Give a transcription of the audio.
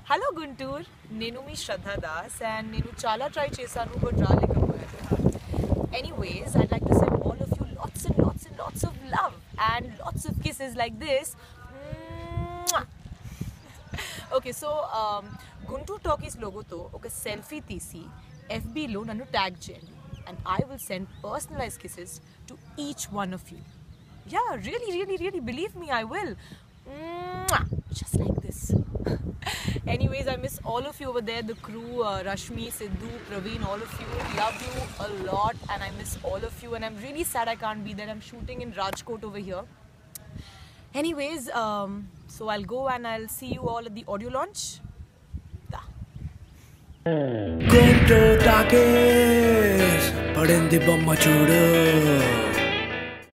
Hello Guntur, nenu mi Shraddha Das and nenu chala try chesanu but ralekapoyadu. Anyways, I'd like to send all of you lots and lots and lots of love and lots of kisses like this. Mwah. Okay, so Guntur Talkies logo to oka selfie tisi FB lo nannu tag cheyandi and I will send personalized kisses to each one of you. Yeah, really believe me, I will. Mwah. Just like this. Anyways, I miss all of you over there, the crew, Rashmi, Sidhu, Praveen, all of you. Love you a lot and I miss all of you and I'm really sad I can't be there. I'm shooting in Rajkot over here. Anyways, so I'll go and I'll see you all at the audio launch. Da. Guntur Talkies, padindi bomma chudu.